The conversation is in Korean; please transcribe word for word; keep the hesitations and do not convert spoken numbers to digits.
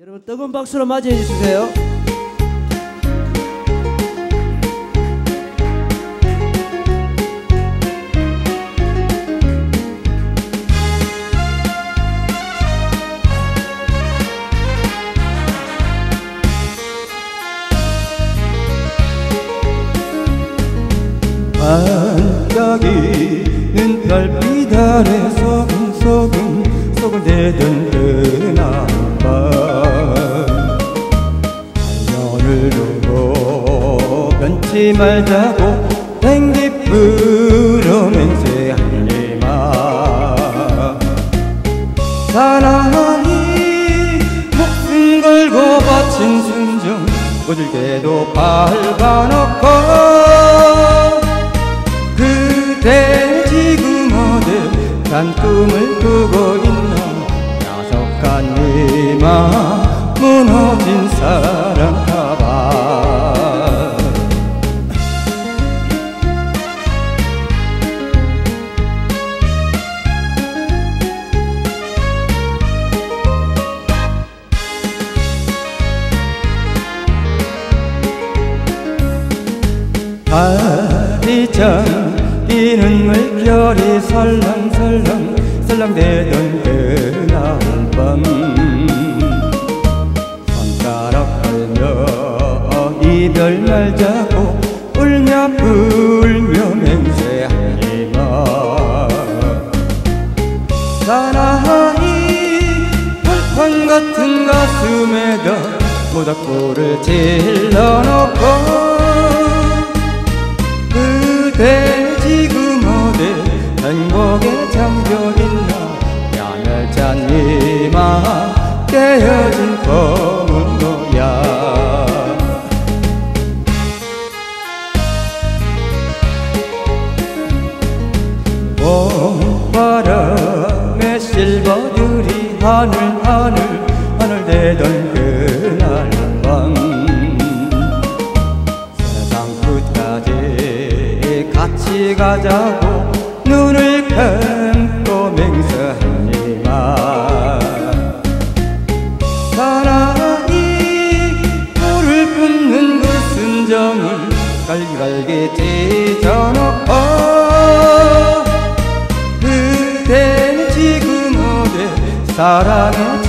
여러분 뜨거운 박수로 맞이해 주세요. 반짝이는 별빛 아래 소금소금 소금대던 그날 밤 자연을 두고 변치 말자고 땡기쁘러 맹세하니마 사나이 목숨 걸고 바친 순정 꼬질게도 밟아놓고 그대 지금 어디 단 꿈을 꾸고 있나 야속한 이마 무너진 사랑 가방 파리장 뛰는 물결이 설렁설렁 설렁대던 그날 밤 손가락 걸며 이별 말자고 울며 불며 맹세하니마 사나이 벌판 같은 가슴에다 모닥불을 질러놓고 그대 지금 어디 행복에 잠겨있나 야멸찬 이마 깨어진 검은 노야 봄바람에 실버들이 하늘 하늘 하늘 대던 그날 밤 세상 끝까지 같이 가자고 눈을 감고 맹세하니마 사나이 불을 뿜는 그 순정을 갈기갈기 찢어놓고 그대 지금 어디 사랑에